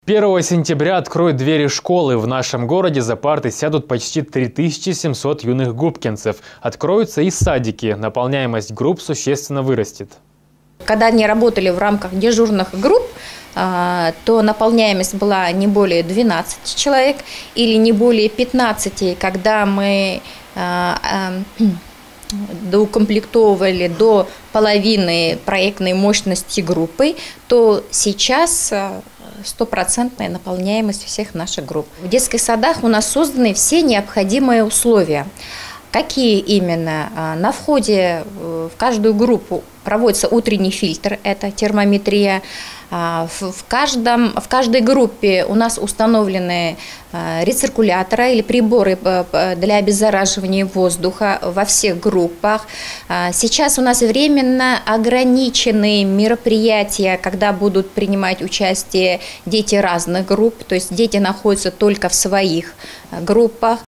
1 сентября откроют двери школы. В нашем городе за парты сядут почти 3700 юных губкинцев. Откроются и садики. Наполняемость групп существенно вырастет. Когда они работали в рамках дежурных групп, то наполняемость была не более 12 человек или не более 15, когда мы доукомплектовывали до половины проектной мощности группы, то сейчас стопроцентная наполняемость всех наших групп. В детских садах у нас созданы все необходимые условия. Какие именно? На входе в каждую группу проводится утренний фильтр, это термометрия. В каждой группе у нас установлены рециркуляторы или приборы для обеззараживания воздуха во всех группах. Сейчас у нас временно ограничены мероприятия, когда будут принимать участие дети разных групп, то есть дети находятся только в своих группах.